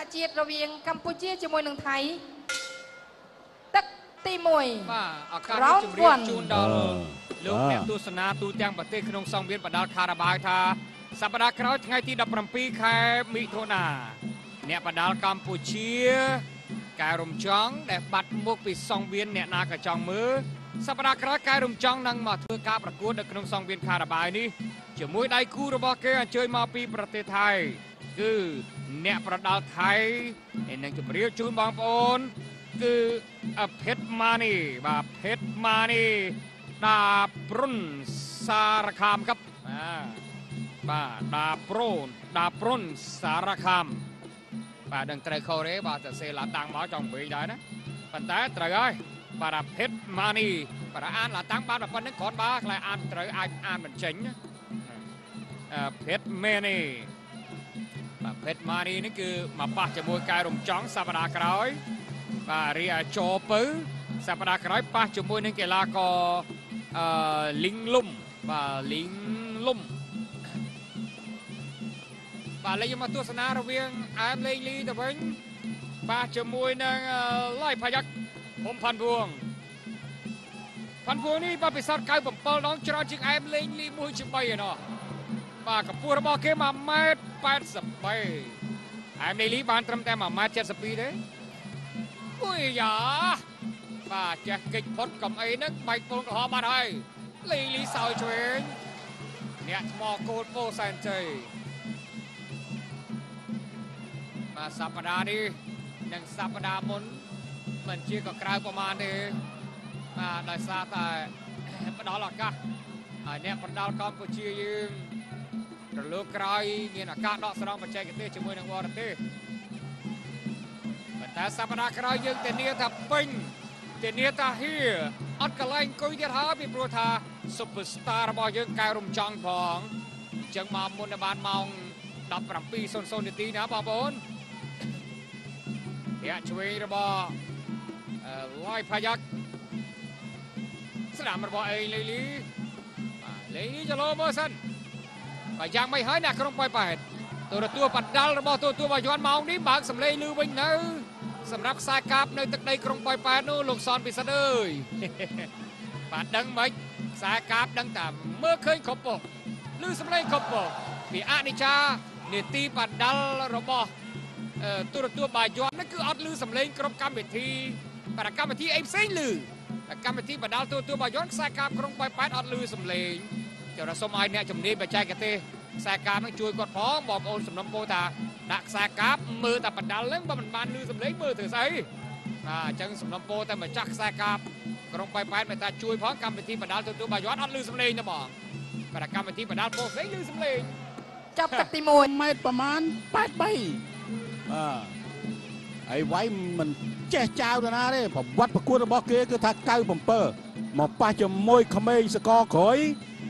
ជាតិរវាងកម្ពុជាជាមួយនឹងថៃទឹកទី1 បាទឱកាសជម្រាបជូនដល់លោកអ្នកទស្សនាទូទាំងប្រទេសក្នុងសង្វៀនបដាល់ខារ៉ាបាវថាសប្តាហ៍ក្រោយថ្ងៃទី17ខែមិថុនាអ្នកបដាល់កម្ពុជាកែរំចង់ដែលបាត់មុខពីសង្វៀនអ្នកណាក៏ចង់មើលសប្តាហ៍ក្រោយកែរំចង់នឹងមកធ្វើការប្រកួតនៅក្នុងសង្វៀនខារ៉ាបាវនេះជាមួយដៃគូរបស់គេអញ្ជើញមកពីប្រទេសថៃគឺអ្នកប្រដាល់ថៃនឹងជម្រាបជូនបងប្អូនគឺភេទម៉ានីបាទភេទម៉ានីដាប្រុនសារខាមครับបាទដាប្រុនសារខាមបាទដឹងត្រូវខុសទេបាទតែសេឡាតាំងមកចង់និយាយដែរណាប៉ុន្តែត្រូវហើយបាទភេទម៉ានីបាទអានឡាតាំងបានប៉ុណ្្នឹងគ្រាន់បើខ្លាចអានត្រូវអាចអានមិនចេញភេទម៉ានីបាទភេទម៉ានីនេះគឺមកប៉ះជាមួយកែរំចង់សប្តាហ៍ក្រោយបាទរីអាជោពៅសប្តាហ៍ក្រោយប៉ះជាមួយនឹងកីឡាករលីងលុំបាទលីងលុំបាទលេងមកទស្សនារវាងអែមលេងលីទៅវិញប៉ះជាមួយនឹងឡៃផាយ៉ាក់ភូមិផាន់វងនេះបាទពិសោធន៍97ដងច្រើនជាងអែមលេងលី1ជា3ឯណោះបាទកម្ពស់របស់គេ1.83 ម៉ែត្រអែមលេងលីបានត្រឹមតែ1.72 ម៉ែត្រទេអូយយ៉ាបាទចេះកិច្ចផុតកំអីហ្នឹងបែកពងក្រហមបាត់ហើយលីសោយឆ្វេងអ្នកថ្មគោលពោសែនជ័យបាទសប្តាហ៍នេះនិងសប្តាហ៍មុនមិនជាក៏ក្រៅប្រមាណទេបាទដោយសារតែផ្ដល់ឱកាសឲ្យអ្នកប្រដាល់កម្ពុជាយើងរលកក្រោយមានឱកាសដកស្រង់បច្ចេកទេសជាមួយនឹងបរទេសតែសប្តាហ៍ក្រោយយើងធានាថាពេញធានាថាហៀអត់កន្លែងអង្គុយទៀតហើយពីព្រោះថា Superstar របស់យើងកែរំចង់ផងអញ្ចឹងមកមុនបានម៉ោង 17:00 នាទីណាបងប្អូនអ្នកឆ្វេងរបស់ឡៃផាយ៉ាក់ស្ដាំរបស់អេលេលីបាទលេលីចលោមើលសិនបាទយ៉ាងមិនហើយអ្នកក្រុងប៉ោយប៉ែតទទួលបដាល់របស់ទទួលបាយ័នម៉ោងនេះបើកសម្លេងលឺវិញនៅសម្រាប់ខ្សែកាបនៅទឹកដីក្រុងប៉ោយប៉ែតនោះលោកសនពិសិដ្ឋអើយបាទដឹងមិនខ្សែកាបដឹងតែមើលឃើញគ្រប់ប៉ុលឺសម្លេងគ្រប់ប៉ុពីអនិច្ចានេតិបដាល់របស់ទទួលបាយ័ននេះគឺអត់លឺសម្លេងគ្រប់កម្មវិធីបាទកម្មវិធីអីផ្សេងលឺកម្មវិធីបដាល់ទទួលបាយ័នខ្សែកាបក្រុងប៉ោយប៉ែតអត់លឺសម្លេងចុះសូមឲ្យអ្នកជំនាញបច្ចេកទេសខ្សែកាបនឹងជួយគាត់ផងបងប្អូនសំណុំពរថាដាក់ខ្សែកាបមើលតែបដាល់ហ្នឹងបើមិនបានលឺសម្លេងមើលធ្វើស្អីបាទអញ្ចឹងសំណុំពរតែម្ចាស់ខ្សែកាបក្រុងប៉ោយប៉ែតមេត្តាជួយផងកម្មវិធីបដាល់ទទួលបាយ័នអត់លឺសម្លេងទេបងបាទកម្មវិធីបដាល់ពោផ្សេងលឺសម្លេងចាប់ទឹកទី1 ម៉ែត្រប្រមាណ83បាទហើយវាយមិនចេះចៅទៅណាទេប្រវត្តិប្រកួតរបស់គេគឺថា97មកប៉ះជាមួយក្មេងសកលក្រោយ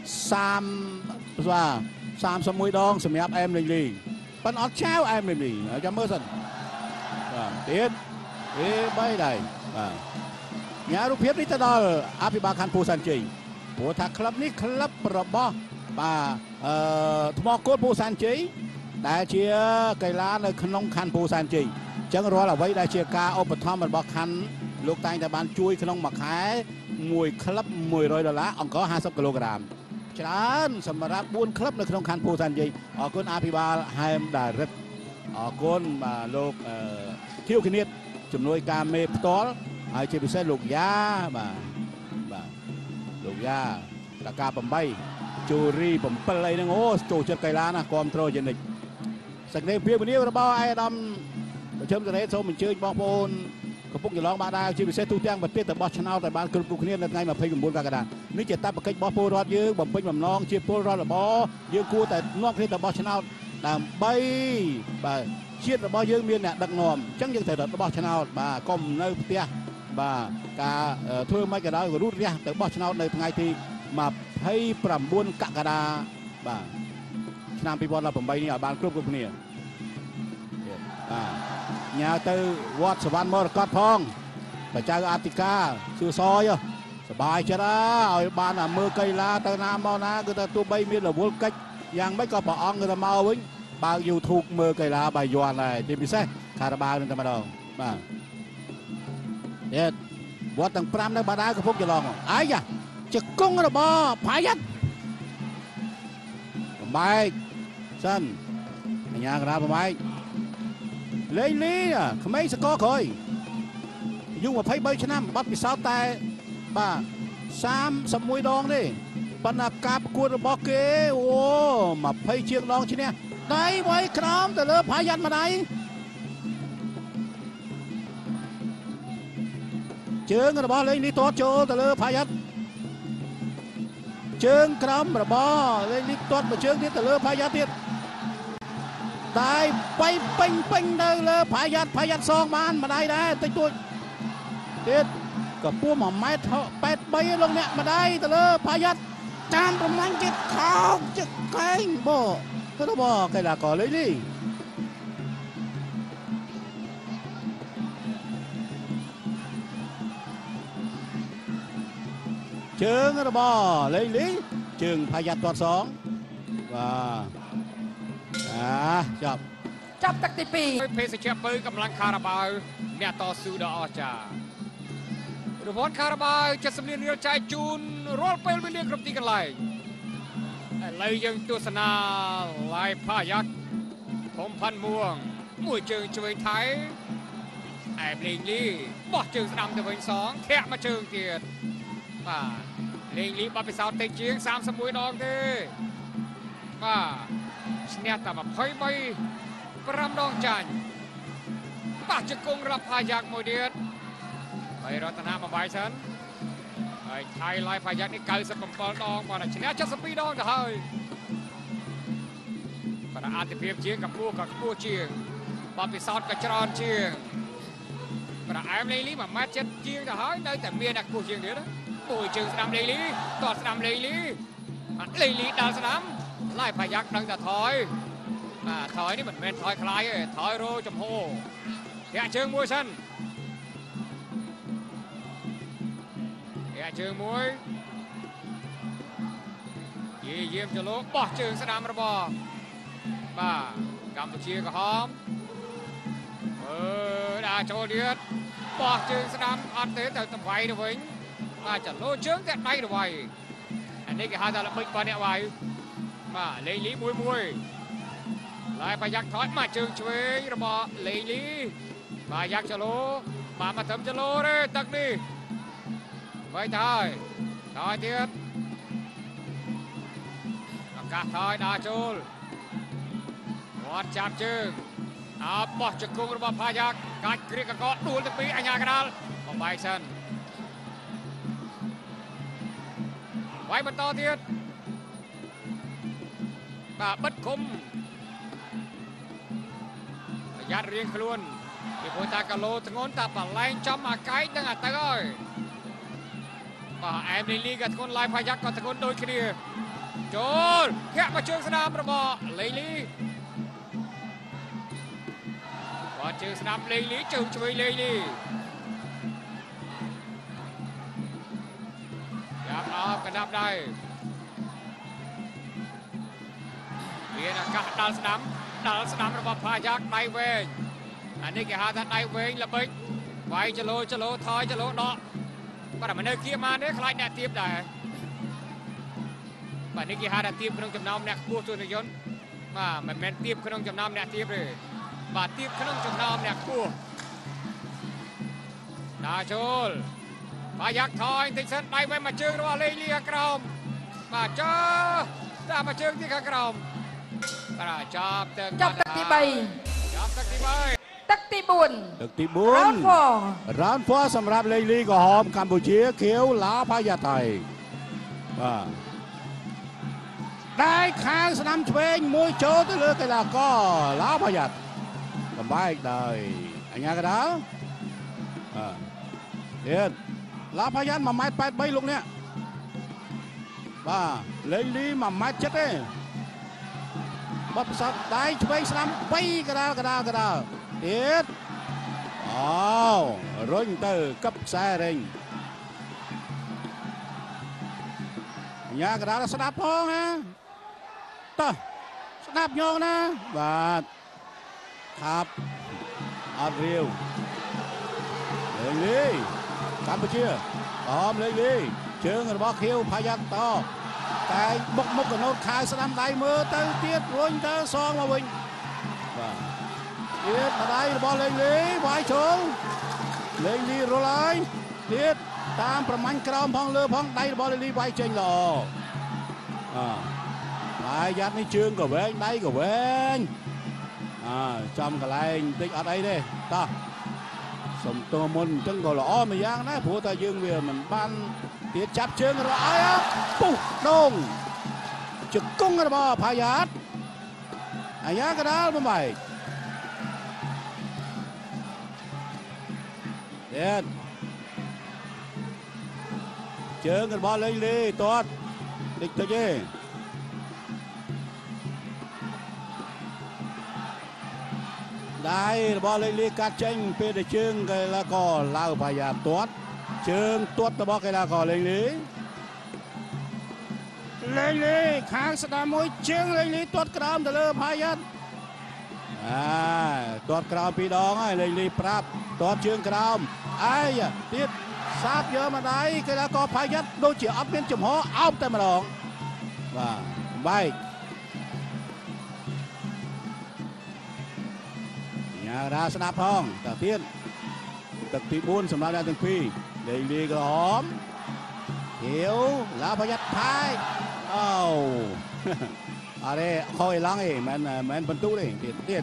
31ដងសម្រាប់អែមលេងលីប៉ុន្តែអត់ចៅអែមលេងលីចាំមើលសិនបាទទៀត3ដែរបាទញ៉ារូបភាពនេះទៅដល់អភិបាលខណ្ឌពោធិ៍សែនជ័យព្រោះថាក្លឹបនេះក្លឹបរបស់បាទថ្មគោលពោធិ៍សែនជ័យដែលជាកីឡានៅក្នុងខណ្ឌពោធិ៍សែនជ័យអញ្ចឹងរាល់អ្វីដែលជាការឧបត្ថម្ភរបស់ខណ្ឌលោកតែងតែបានជួយក្នុងមួយខែមួយក្លឹប$100អង្គ50គីឡូក្រាមច្រើនសម្រាប់4ក្លឹបនៅក្នុងខណ្ឌពោធិ៍សែនជ័យអរគុណអភិបាលហែមដារិតអរគុណបាទលោកធៀវគនិតជំនួយការមេផ្ទាល់ហើយជាពិសេសលោកយ៉ាបាទលោកយ៉ាតកា8ជូរី7អីហ្នឹងអូចូលចិត្តកីឡាណាគ្រប់គ្រងជានិច្ចសេចក្តីព្រាបនារបស់អាយដាមប្រជុំសេរីសូមអញ្ជើញបងប្អូនកំពុងចលងបាក់ដែរជាពិសេសទូទាំងប្រទេសទៅបោះឆ្នោតឲ្យបានគ្រប់គ្នានៅថ្ងៃ29កក្កដានេះជាតបកិច្ចរបស់ពលរដ្ឋយើងបំពេញបំណងជាពលរដ្ឋរបស់យើងគួរតែនាំគ្នាទៅបោះឆ្នោតដើម្បីបាទជាតិរបស់យើងមានអ្នកដឹកនាំអញ្ចឹងយើងត្រូវទៅបោះឆ្នោតបាទកុំនៅផ្ទះបាទការធ្វើមិនក៏ដោយក៏រូតរះទៅបោះឆ្នោតនៅថ្ងៃទី29កក្កដាបាទឆ្នាំ2018នេះឲ្យបានគ្រប់គ្នាបាទញ៉ាទៅវត្តសវណ្ណមរកតផងបច្ចៅអធិការសួរសយសบายចិត្តឲ្យបានមើលកីឡាទៅណាមកណាគឺថាទោះបីមានរវល់កិច្ចយ៉ាងម៉េចក៏ព្រះអង្គទៅមកវិញបើក YouTube មើលកីឡាបាយ័នហើយទីពិសេសខារ៉ាបាវនឹងតែម្ដងបាទទៀតវត្តទាំង5នៅបាដាកំពុងច្រឡំអាយ៉ាជង្គង់របស់ផាយ៉ាត់បំបែកសិនអញ្ញាកណ្ដាលបំបែកលេងលីក្មេងសកលក្រោយយុ23ឆ្នាំបាត់ពិសោធន៍តែបាទ31ដងទេប៉ុន្តែការប្រកួតរបស់គេអូ20ជាងដងឈ្នះដៃវាយក្រោមទៅលើផាយ៉ាត់ម្ដាយជើងរបស់លេងលីទាត់ចូលទៅលើផាយ៉ាត់ជើងក្រោមរបស់លេងលីទាត់មួយជើងទៀតទៅលើផាយ៉ាត់ទៀតដៃបែកពេញទៅលើផាយ៉ាត់សងបានម្ដាយដែរតិចតួចទៀតកម្ពស់1.83 ម៉ែត្រលោកអ្នកម្ដាយទៅលើផាយ៉ាត់ចានប្រមាញ់ទៀតខោកជិះកែងបទៅរបស់កីឡាករលេងលីជើងរបស់លេងលីជើងផាយ៉ាត់ទាត់សងបាទចាប់ទឹកទី2 ភេសជ្ជៈពៅកម្លាំងខារ៉ាបាវអ្នកតស៊ូដ៏អស្ចារ្យរង្វាន់ខារ៉ាបាវ70លានរៀលចែកជូនរាល់ពេលវេលាគ្រប់ទីកន្លែងឥឡូវយើងទស្សនាឡាយផាយ៉ាត់ធំផាន់មួងមួយជើងឆ្វេងថៃឯលេងលីបោះជើងស្ដាំទៅវិញសងធាក់មកជើងទៀតបាទលេងលីបាត់ពិសោធន៍តិចជាង31ដងទេបាទឈ្នះតែ23 5ដងចាញ់ប៉ះជង្គង់រាប់ផាយ៉ាត់មួយទៀតហើយរតនាបំបាយសិនហើយថៃឡាយផាយ៉ាត់នេះ97ដងបាទឈ្នះ72ដងទៅហើយបាទអតិភិបជាងកម្ពស់ក៏ខ្ពស់ជាងបាត់ពិសោធន៍ក៏ច្រើនជាងបាទអែមលេងលី1.7 ម៉ែត្រជាងទៅហើយនៅតែមានអ្នកខ្ពស់ជាងទៀតមួយជើងស្ដាំលេងលីតស្ដាំលេងលីលេងលីដល់ស្ដាំឡាយផាយ៉ាត់ដឹងតែថយបាទថយនេះមិនមែនថយខ្លាយទេថយរោចំហធាក់ជើងមួយសិនធាក់ជើងមួយយាមចលោបោះជើងស្ដាំរបស់បាទកម្ពុជាក្រហមដាក់ចូលទៀតបោះជើងស្ដាំអត់ទេទៅតវៃទៅវិញបាទចលោជើងតែដៃទៅវៃអានេះគេហៅថាល្បិចរបស់អ្នកវៃបាទលេងលីមួយឡាយបាយ៉ាក់ថយមកជើងឆ្វេងរបស់លេងលីបាយ៉ាក់ចលោបាទមកត្រឹមចលោទេទឹកនេះໄວទៅហើយទៀតឱកាសថយដាក់ចូលគាត់ចាប់ជើងបោះជង្គង់របស់ផាយ៉ាក់កាច់គ្រាកកដួលទៅពីអញ្ញាកណ្ដាលបំបែកសិនវាយបន្តទៀតបាទបិទគុំប្រយ័ត្នរៀងខ្លួនពីព្រោះតាកាឡូធ្ងន់តាបលែងចំអាកែកនឹងអាទៅហើយបាទអែមលេងលីក៏ធ្ងន់ឡាយផាយ៉ាក់ក៏ធ្ងន់ដូចគ្នាចូលធាក់មកជើងស្ដាំរបស់លេងលីគាត់ជើងស្ដាំលេងលីជើងឆ្វេងលេងលីចាប់អបកណ្ដាប់ដៃមានឱកាសដល់ស្ដាំរបស់ផាយ៉ាក់ដៃវែងអានេះគេហៅថាដៃវែងល្បិចវាយចលោថយចលោដកបាទមិននៅគៀមបានទេខ្លាចអ្នកទៀបដែរបាទនេះគេហៅថាទៀបក្នុងចំណោមអ្នកខ្ពស់ទស្សនិយន្តបាទមិនមែនទៀបក្នុងចំណោមអ្នកទៀបទេបាទទៀបក្នុងចំណោមអ្នកខ្ពស់ដាក់ចូលផាយ៉ាក់ថយបន្តិចសិនដៃវែងមកជើងរបស់លេងលីខាងក្រោមបាទដាក់មកជើងទីខាងក្រោមបាទចាប់ទឹកទី3ទឹកទី4 round 4សម្រាប់លេងលីក្រហមកម្ពុជាខៀវឡាផាយ៉ាត់ថៃបាទដៃខាងស្ដាំឆ្វេងមួយចូលទៅលើកីឡាករឡាផាយ៉ាត់បំបែកដោយអញ្ញាកណ្ដាលទៀតឡាផាយ៉ាត់1.83 ម៉ែត្រលោកអ្នកបាទលេងលី1.7 ម៉ែត្រទេបាត់ផ្សោតដៃឆ្វេងស្ដាំ3កដាលទៀតរុញទៅកឹបខ្សែរេងអញ្ញាកណ្ដាលស្ដាប់ផងណាតោះស្ដាប់ញងណាបាទครับអត់រាវលេងលីកម្ពុជាអមលេងលីជើងរបស់ខៀវផាយ៉ាត់តតែបុកមុខកណូតខៅស្ដាំដៃមើលទៅទៀតរុញទៅសងមកវិញបាទទៀតម្ដាយរបស់លេងលីវាយចូលលេងលីរលហើយទៀតតាមប្រមាញ់ក្រោមផងលើផងដៃរបស់លេងលីវាយចេញល្អបាយយ៉ាត់នេះជើងក៏វែងដៃក៏វែងចំកន្លែងតិចអត់អីទេតោះសុំតួមុនអញ្ចឹងក៏ល្អមួយយ៉ាងដែរព្រោះតែយើងវាមិនបានទៀតចាប់ជើងរបស់អីពុះដងជង្គង់របស់ផាយ៉ាត់អាយ៉ាកដាលបំបែកទៀតជើងរបស់លេងលីទាត់តិចតិចទេដៃរបស់លេងលីកាត់ចេញពេលដែលជើងកីឡាករឡៅផាយ៉ាទាត់ជើងទាត់របស់កីឡាករលេងលីខាងស្ដាំមួយជើងលេងលីទាត់ក្រោមទៅលើផាយ៉ាត់ទាត់ក្រោមពីរដងហើយលេងលីប្រាប់ទាត់ជើងក្រោមទៀតសាបយកម្ដាយកីឡាករផាយ៉ាត់ដូចជាអត់មានចំហអោបតែម្ដងបាទបែកញ៉ារ៉ាស្ដាប់ផងតើទៀតទឹកទី4សម្រាប់អ្នកទាំងពីរលេងលីក្រហមហៀវឡាផាយ៉ាត់ថៃអរេខយឡងឯងមិនបន្ទូទេទៀត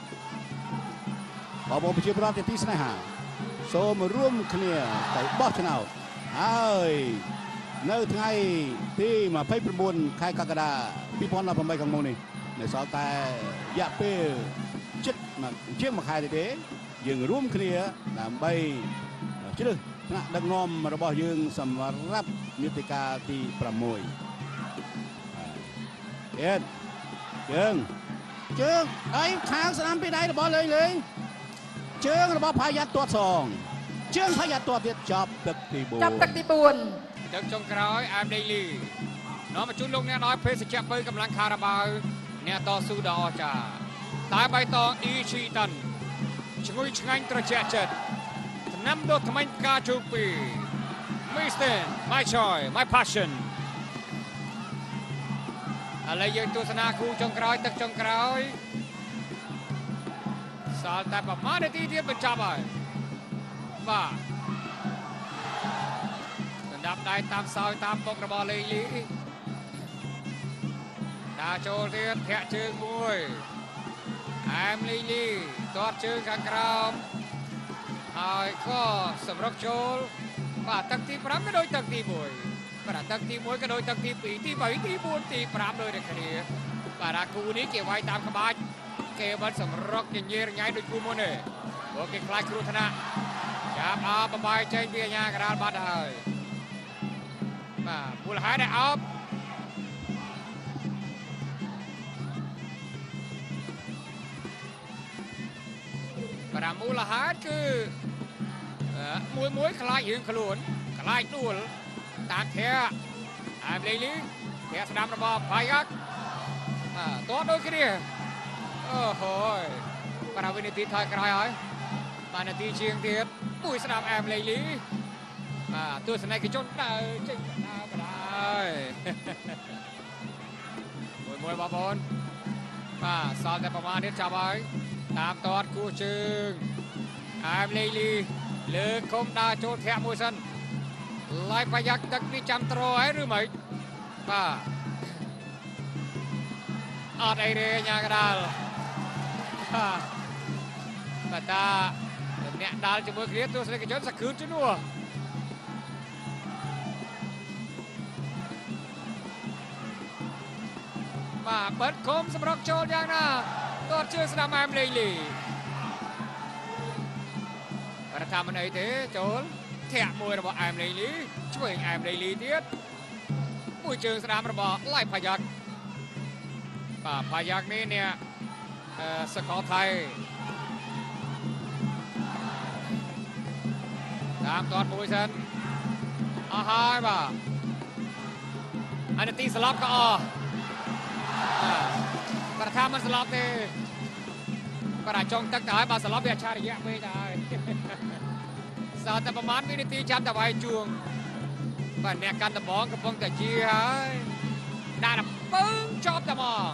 បងប្អូនប្រជាពលរដ្ឋទីស្នេហាសូមរួមគ្នាទៅបោះឆ្នោតហើយនៅថ្ងៃទី29ខែកក្កដា2018ខាងមុខនេះនៅសល់តែរយៈពេលជាងមួយខែទេយើងរួមគ្នាដើម្បីជ្រើសថ្នាក់ដឹកនាំរបស់យើងសម្រាប់នីតិកាលទី6ទៀតជើងអីខាងស្ដាំពីដៃរបស់លេងជើងរបស់ផាយ៉ាត់ទាត់សងជើងផាយ៉ាត់ទាត់ទៀតចាប់ទឹកទី4 ទឹកចុងក្រោយអាមដេលីនាំមកជូនលោកអ្នកដល់ភេសជ្ជៈបើកម្លាំងខារ៉ាបាវអ្នកតស៊ូដ៏អស្ចារ្យតែបៃតងអ៊ីឈីតាន់ឈ្ងុយឆ្ងាញ់ត្រជាក់ចិត្តថ្នាំដុសថ្មិញផ្កាជូពី Mister my choice my passion ឥឡូវយើងទស្សនាគូចុងក្រោយទឹកចុងក្រោយសល់តែប្រមាណនាទីទៀតបញ្ចប់ហើយបាទសម្រាប់ដៃតាមសោយតាមពុករបស់លេងលីដើរចូលទៀតធាក់ជើងមួយអែមលេងលីទាត់ជើងខាងក្រោមហើយក៏សម្រុកចូលបាទទឹកទី5ក៏ដូចទឹកទី1បាទទឹកទី1ក៏ដូចទឹកទី2ទី3ទី4ទី5ដូចតែគ្នាបាទអាគូនេះគេវាយតាមក្បាច់គេមិនសម្រុកញញែរញ៉ៃដូចគូមុនទេព្រោះគេខ្លាចគ្រោះថ្នាក់ចាប់អបបាយចេញពីអាញាកដាលបាត់ហើយបាទមូលហេតុដែលអបបាទមូលហេតុគឺមួយខ្លាចរឿងខ្លួនខ្លាចដួលតាមធាអាមលេងលីធាស្ដាំរបស់ផាយ៉ាត់តោះដូចគ្នាអូហូយបាទវិនិតិថយក្រោយហើយបាទនាទីជាងទៀតមួយស្ដាប់អាមលេងលីបាទទស្សនិកជនដើរចេញដើរបណ្ដោយមួយបងប្អូនបាទសល់តែប្រមាណទៀតចាប់ហើយតាមតតគូជើងអាមលេងលីលើកគុំដើរចូលធាក់មួយសិនឡាយប្រយ៉ាក់ទឹកនេះចាំត្រហើយឬមិនបាទអត់អីទេញ៉ាកដាលបាទតាអ្នកដាល់ជាមួយគ្នាទស្សនិកជនសង្គ្រោះជំនួសបាទបិទគុំសម្រុកចូលយ៉ាងណាទាត់ជើងស្ដាំអាមលេងលីបាទថាមិនអីទេចូលធាក់មួយរបស់អាមលេងលីឆ្វេងអាមលេងលីទៀតមួយជើងស្ដាំរបស់ឡៃផាយ៉ាក់បាទផាយ៉ាក់នេះអ្នកសកលថៃតាមទាត់មួយសិនអស់ហើយបាទអានទីស្លាប់ក៏អស់បប្រធានមិនស្លាប់ទេបាទអាចចង់ទឹកទៅហើយបើស្លាប់វាឆារយៈពេកទៅហើយសល់តែប្រហែលវិនាទីចាំតែវាយជួងបាទអ្នកកាន់ដំបងកំពុងតែជាហើយដាក់ពឹងចប់តែមក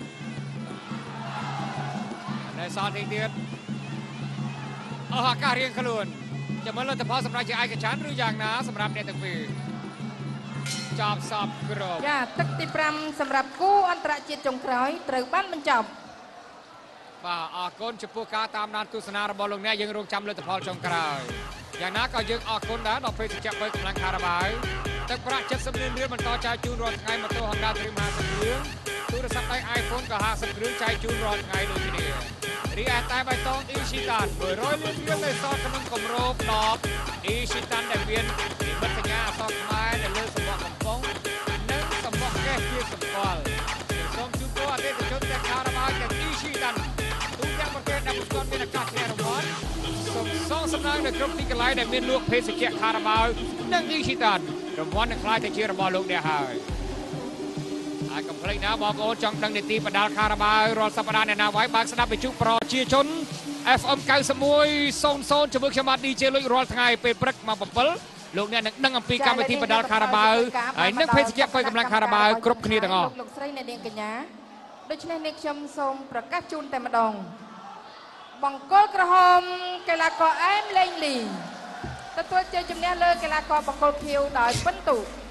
នៅសល់ទីទៀតអស់ឱកាសរៀងខ្លួនចាំមើលលទ្ធផលសម្រាប់ជាឯកច្ឆន្ទឬយ៉ាងណាសម្រាប់អ្នកទាំងពីរចប់សពគ្រប់យ៉ាទឹកទី5សម្រាប់គូអន្តរជាតិចុងក្រោយត្រូវបានបញ្ចប់បាទអរគុណចំពោះការតាមដានទស្សនារបស់លោកអ្នកយើងរងចាំលទ្ធផលចុងក្រោយយ៉ាងណាក៏យើងអរគុណដែរដល់ភេសជ្ជៈ3កម្លាំងខារ៉ាបាវទឹកប្រាក់70លានរៀលបន្តចែកជូនរាល់ថ្ងៃម៉ូតូ Honda Dream 50គ្រឿងទូរស័ព្ទដៃ iPhone ក៏50គ្រឿងចែកជូនរាល់ថ្ងៃដូចគ្នារីឯតែបៃតង Ishitan 100លានរៀលនៅសល់ក្នុងគម្រប10 Ishitan ដែលមាននិមិត្តសញ្ញាអក្សរខ្មែរនៅលើសំបកកំប៉ុងនិងសំបកកេះជាសម្គាល់សូមជូនពរអតិថិជនទាំងខារ៉ាបាវទាំង Ishitan ទូទាំងប្រទេសដែលមិនទាន់មានឱកាសឈ្នះរង្វាន់សូមសងសំណាងនៅគ្រប់ទីកន្លែងដែលមានលក់ភេសជ្ជៈខារ៉ាបាវនិង Ishitan រង្វាន់នឹងខ្លាយទៅជារបស់លោកអ្នកហើយហើយកុំភ្លេចណាបងប្អូនចង់ដឹងនីតិបដាល់ខារ៉ាបាវរាល់សប្តាហ៍អ្នកណាវាយបើកស្ដាប់វិទ្យុប្រជាជន FM 91.00ជាមួយខ្ញុំបាទ DJ លុចរាល់ថ្ងៃពេលព្រឹកម៉ោង7លោកអ្នកនឹងដឹងអំពីកម្មវិធីបដាល់ខារ៉ាបាវហើយនិងភេសជ្ជៈ3កម្លាំងខារ៉ាបាវគ្រប់គ្នាទាំងអស់លោកស្រីអ្នកនាងកញ្ញាដូច្នេះនេះខ្ញុំសូមប្រកាសជូនតែម្ដងបង្គោលក្រហមកីឡាករអែមលេងលីទទួលជ័យជំនះលើកីឡាករបង្គោលខៀវដោយពិន្ទុ